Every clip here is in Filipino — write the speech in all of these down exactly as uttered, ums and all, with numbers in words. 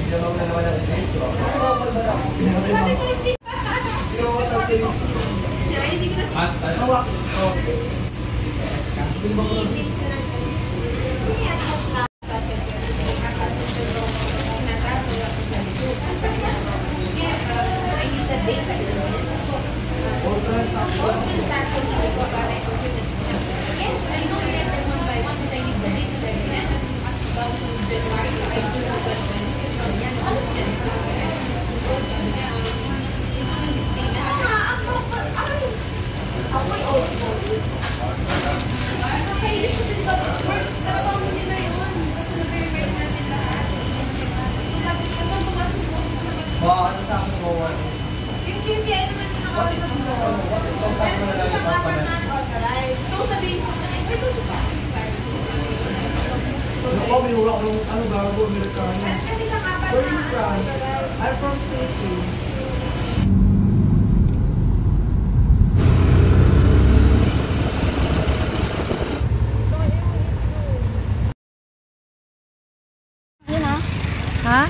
Pinamang na naman ang sentro. Hindi ko na hawak. Okay. Wow, ano sa akin mo? Yung P C I naman yung nakawin sa mo. Pero yung nakawin non-authorized. So sabihin sa kanil, may tuto ba? Ano ko, minura ko ng ano bago, Amerikano. Kasi siya kapat Where are you from? I'm from Philippines. Ha?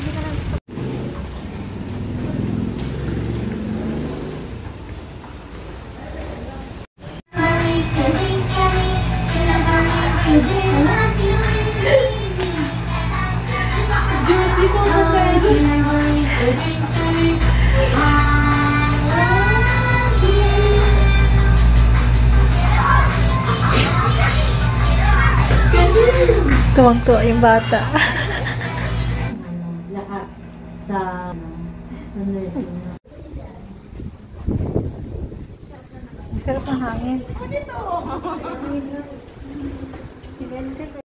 Tuwang-tuwa yung bata. Lahat sa nursing. Sarap ang hangin.